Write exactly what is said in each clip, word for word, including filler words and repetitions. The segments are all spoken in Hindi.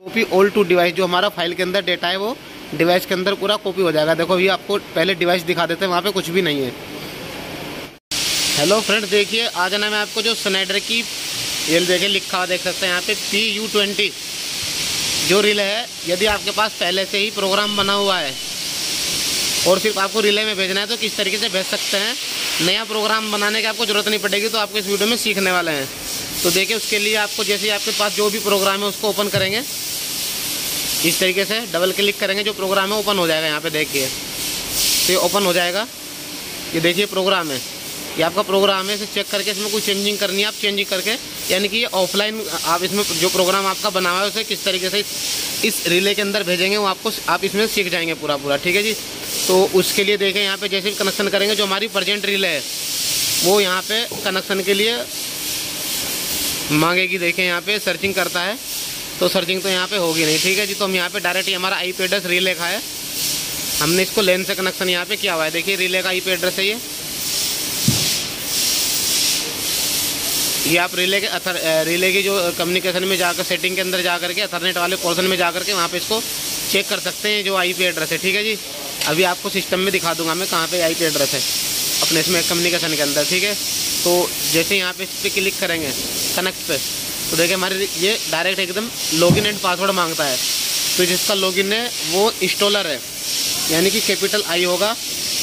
कॉपी ऑल टू डिवाइस, जो हमारा फाइल के अंदर डेटा है वो डिवाइस के अंदर पूरा कॉपी हो जाएगा। देखो, अभी आपको पहले डिवाइस दिखा देते हैं, वहाँ पे कुछ भी नहीं है। हेलो फ्रेंड, देखिए आज ना मैं आपको जो स्नाइडर की ये देखिए लिखा हुआ देख सकते हैं यहाँ पे पी यू ट्वेंटी जो रिले है, यदि आपके पास पहले से ही प्रोग्राम बना हुआ है और सिर्फ आपको रिले में भेजना है तो किस तरीके से भेज सकते हैं। नया प्रोग्राम बनाने की आपको ज़रूरत नहीं पड़ेगी, तो आपको इस वीडियो में सीखने वाले हैं। तो देखिए, उसके लिए आपको जैसे ही आपके पास जो भी प्रोग्राम है उसको ओपन करेंगे, इस तरीके से डबल क्लिक करेंगे, जो प्रोग्राम है ओपन हो जाएगा। यहाँ पे देखिए, तो ये ओपन हो जाएगा। ये देखिए प्रोग्राम है, ये आपका प्रोग्राम है। इसे चेक करके इसमें कोई चेंजिंग करनी है, आप चेंजिंग करके, यानी कि ये ऑफलाइन आप इसमें जो प्रोग्राम आपका बना हुआ है उसे किस तरीके से इस रिले के अंदर भेजेंगे वो आपको आप इसमें सीख जाएंगे पूरा पूरा। ठीक है जी। तो उसके लिए देखें, यहाँ पे जैसे भी कनेक्शन करेंगे, जो हमारी प्रेजेंट रिले है वो यहाँ पे कनेक्शन के लिए मांगेगी। देखें यहाँ पे सर्चिंग करता है, तो सर्चिंग तो यहाँ पे होगी नहीं। ठीक है जी। तो हम यहाँ पे डायरेक्ट ही हमारा आई पी एड्रेस रिले का है, हमने इसको लेन से कनेक्शन यहाँ पे किया हुआ है। देखिए रिले का आई पी एड्रेस है ये ये आप रिले के अथर रिले की जो कम्युनिकेशन में जाकर सेटिंग के अंदर जा करके अथरनेट वाले पोर्शन में जा करके वहाँ पे इसको चेक कर सकते हैं जो आई पी एड्रेस है। ठीक है जी। अभी आपको सिस्टम में दिखा दूंगा मैं कहाँ पे आई पी एड्रेस है अपने इसमें कम्युनिकेशन के अंदर। ठीक है। तो जैसे यहाँ पे इस पर क्लिक करेंगे कनेक्ट पे, तो देखिए हमारे ये डायरेक्ट एकदम लॉगिन एंड पासवर्ड मांगता है। तो जिसका लॉगिन है वो इंस्टॉलर है, यानी कि कैपिटल आई होगा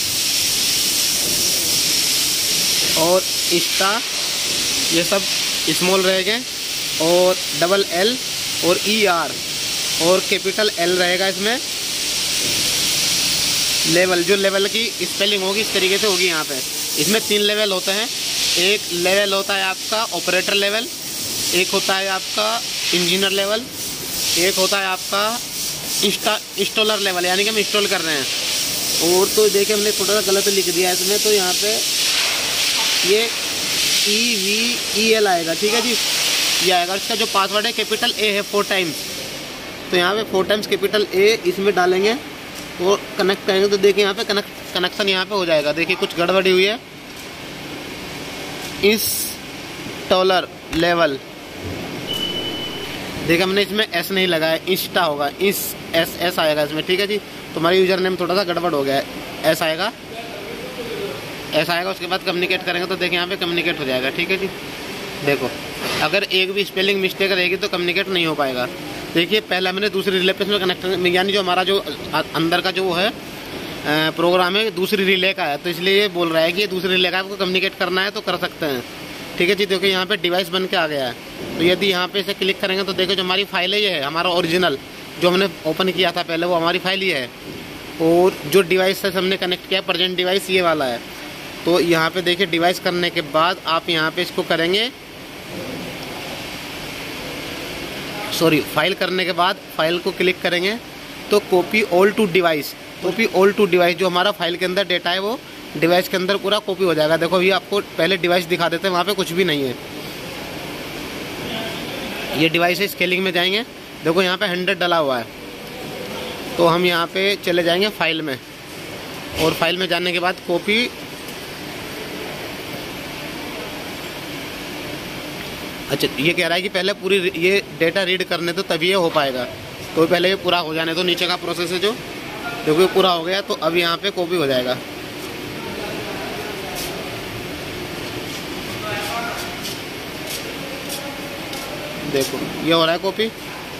और इंस्टा ये सब स्मॉल रहेंगे, और डबल एल और ई आर और कैपिटल एल रहेगा इसमें। लेवल, जो लेवल की स्पेलिंग होगी इस तरीके से होगी यहाँ पे। इसमें तीन लेवल होते हैं। एक लेवल होता है आपका ऑपरेटर लेवल, एक होता है आपका इंजीनियर लेवल, एक होता है आपका इंस्टा इंस्टॉलर लेवल, यानी कि हम इंस्टॉल कर रहे हैं। और तो देखिए हमने थोड़ा सा गलत लिख दिया है इसमें, तो यहाँ पे ये ई वी ई एल आएगा। ठीक है जी। ये आएगा। इसका जो पासवर्ड है कैपिटल ए है फोर टाइम्स, तो यहाँ पे फोर टाइम्स कैपिटल ए इसमें डालेंगे और कनेक्ट करेंगे। तो देखिए यहाँ पे कनेक्ट कनेक्शन यहाँ पे हो जाएगा। देखिए कुछ गड़बड़ी हुई है, इस टॉलर लेवल, देखिए हमने इसमें एस नहीं लगाया, इंस्टा होगा, इस एस एस आएगा इसमें। ठीक है जी। तो हमारा यूजर नेम थोड़ा सा गड़बड़ हो गया है, एस आएगा ऐसा आएगा। उसके बाद कम्युनिकेट करेंगे तो देखिए यहाँ पे कम्युनिकेट हो जाएगा। ठीक है जी। देखो, अगर एक भी स्पेलिंग मिस्टेक रहेगी तो कम्युनिकेट नहीं हो पाएगा। देखिए पहले हमने दूसरी रिले पे इसमें कनेक्ट, यानी जो हमारा जो अंदर का जो वो है प्रोग्राम है दूसरी रिले का है, तो इसलिए ये बोल रहा है कि ये दूसरी रिले का आपको कम्युनिकेट करना है तो कर सकते हैं। ठीक है जी। देखिए यहाँ पे डिवाइस बन के आ गया है। तो यदि यहाँ पे इसे क्लिक करेंगे तो देखो जो हमारी फाइल है ये है हमारा ओरिजिनल, जो हमने ओपन किया था पहले वो हमारी फाइल ही है। और जो डिवाइस से हमने कनेक्ट किया प्रेजेंट डिवाइस ये वाला है। तो यहाँ पे देखिए डिवाइस करने के बाद आप यहाँ पे इसको करेंगे, सॉरी फाइल करने के बाद फाइल को क्लिक करेंगे तो copy all to device, copy all to device, जो हमारा फाइल के अंदर डेटा है वो डिवाइस के अंदर पूरा कॉपी हो जाएगा। देखो अभी आपको पहले डिवाइस दिखा देते हैं, वहाँ पे कुछ भी नहीं है। ये डिवाइस है, स्केलिंग में जाएंगे, देखो यहाँ पे हंड्रेड डला हुआ है। तो हम यहाँ पे चले जाएंगे फाइल में, और फाइल में जाने के बाद कॉपी, अच्छा ये कह रहा है कि पहले पूरी ये डेटा रीड करने तो तभी ये हो पाएगा, तो पहले ये पूरा हो जाने तो नीचे का प्रोसेस है जो देखो ये पूरा हो गया। तो अब यहाँ पे कॉपी हो जाएगा। देखो ये हो रहा है कॉपी,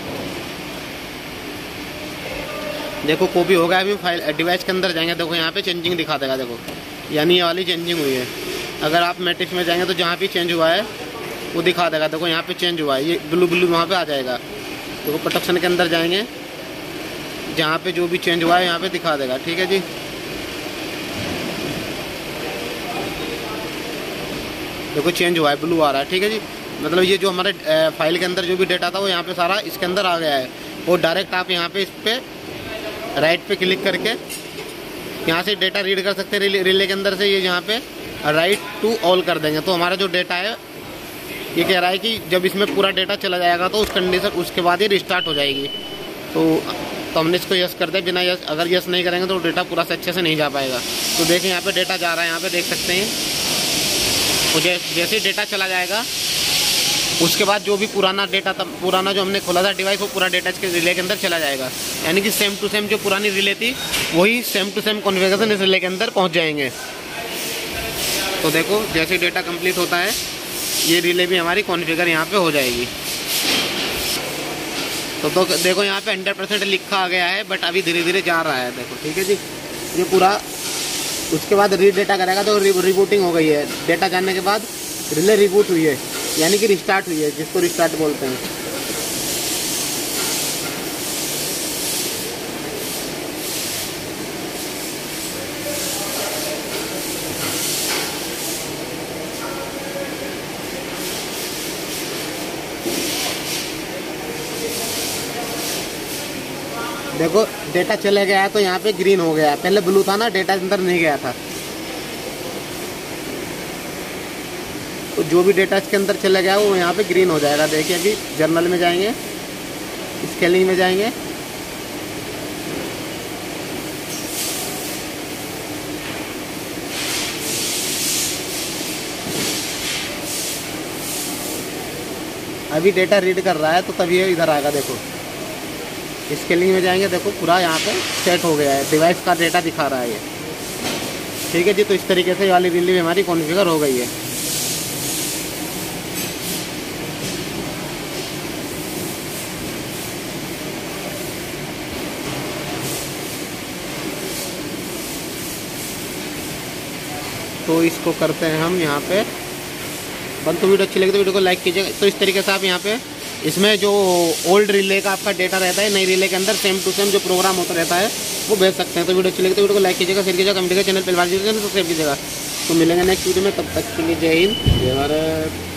देखो कॉपी हो गया। अभी फाइल डिवाइस के अंदर जाएंगे, देखो यहाँ पे चेंजिंग दिखा देगा। देखो यानी ये वाली चेंजिंग हुई है। अगर आप मैट्रिक्स में जाएंगे तो जहाँ भी चेंज हुआ है वो दिखा देगा। देखो यहाँ पे चेंज हुआ है, ये ब्लू ब्लू वहाँ पे आ जाएगा। देखो प्रोटेक्शन के अंदर जाएंगे, जहाँ पे जो भी चेंज हुआ है यहाँ पे दिखा देगा। ठीक है जी। देखो चेंज हुआ है, ब्लू आ रहा है। ठीक है जी। मतलब ये जो हमारे फाइल के अंदर जो भी डेटा था वो यहाँ पे सारा इसके अंदर आ गया है। और डायरेक्ट आप यहाँ पे इस पे राइट पे क्लिक करके यहाँ से डेटा रीड कर सकते हैं रिले, रिले के अंदर से। ये यहाँ पे राइट टू ऑल कर देंगे तो हमारा जो डेटा है ये कह रहा है कि जब इसमें पूरा डेटा चला जाएगा तो उस कंडीशन उसके बाद ही रिस्टार्ट हो जाएगी। तो तो हमने इसको यस कर दिया। बिना यस, अगर यस नहीं करेंगे तो डेटा पूरा से अच्छे से नहीं जा पाएगा। तो देखें यहाँ पे डेटा जा रहा है, यहाँ पे देख सकते हैं। तो जैसे ही डेटा चला जाएगा उसके बाद जो भी पुराना डेटा था, पुराना जो हमने खोला था डिवाइस, वो पूरा डेटा इसके रिले के अंदर चला जाएगा। यानी कि सेम टू सेम जो पुरानी रिले थी वही सेम टू सेम कॉन्फ़िगरेशन इस रिले के अंदर पहुंच जाएंगे। तो देखो जैसे डेटा कंप्लीट होता है ये रिले भी हमारी कॉन्फ़िगर यहाँ पे हो जाएगी। तो, तो देखो यहाँ पे हंड्रेड परसेंट लिखा आ गया है, बट अभी धीरे धीरे जा रहा है। देखो ठीक है जी, ये पूरा उसके बाद री डेटा करेगा तो री, रिबूटिंग हो गई है। डेटा जानने के बाद रिले रिबूट हुई है, यानी कि रिस्टार्ट हुई है, जिसको रिस्टार्ट बोलते हैं। देखो डेटा चले गया है तो यहाँ पे ग्रीन हो गया है। पहले ब्लू था ना, डेटा अंदर नहीं गया था। तो जो भी डेटा इसके अंदर चला गया वो यहाँ पे ग्रीन हो जाएगा। देखिए अभी जर्नल में जाएंगे, स्केलिंग में जाएंगे, अभी डेटा रीड कर रहा है तो तभी इधर आएगा। देखो स्केलिंग में जाएंगे, देखो पूरा यहाँ पे सेट हो गया है, डिवाइस का डेटा दिखा रहा है ये। ठीक है जी, तो इस तरीके से वाली रिले भी हमारी कॉन्फ़िगर हो गई है। तो इसको करते हैं हम यहाँ पे बंद। तो वीडियो अच्छी लगी तो वीडियो को लाइक कीजिएगा। तो इस तरीके से आप यहाँ पे इसमें जो ओल्ड रिले का आपका डेटा रहता है नई रिले के अंदर सेम टू सेम जो प्रोग्राम होता रहता है वो भेज सकते हैं। तो वीडियो अच्छी लगी तो वीडियो को लाइक कीजिएगा, शेयर कीजिएगा, कमेंट कीजिएगा, चैनल पर सब्सक्राइब कीजिएगा। तो मिलेंगे नेक्स्ट वीडियो में, तब तक के लिए जय हिंद जय भारत।